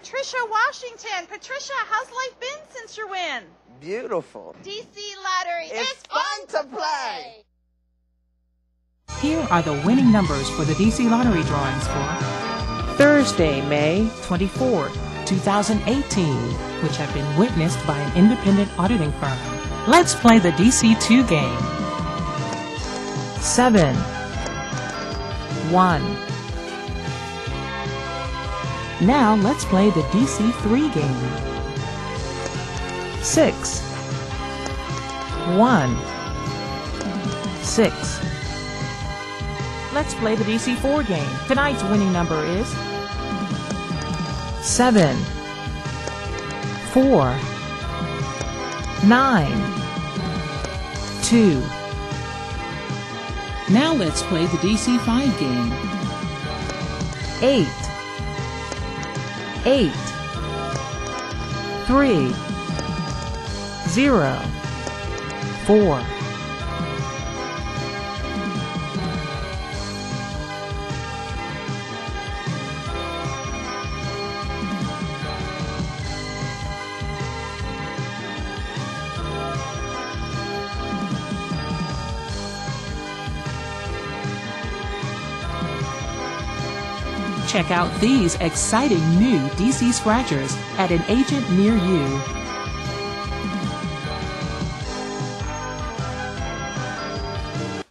Patricia Washington. Patricia, how's life been since your win? Beautiful. DC Lottery. It's fun to play. Here are the winning numbers for the DC Lottery drawings for Thursday, May 24, 2018, which have been witnessed by an independent auditing firm. Let's play the DC2 game. 7, 1. Now let's play the DC3 game. 6, 1, 6. Let's play the DC4 game. Tonight's winning number is 7, 4, 9, 2. Now let's play the DC5 game. 8, 8, 3, 0, 4. Check out these exciting new DC Scratchers at an agent near you.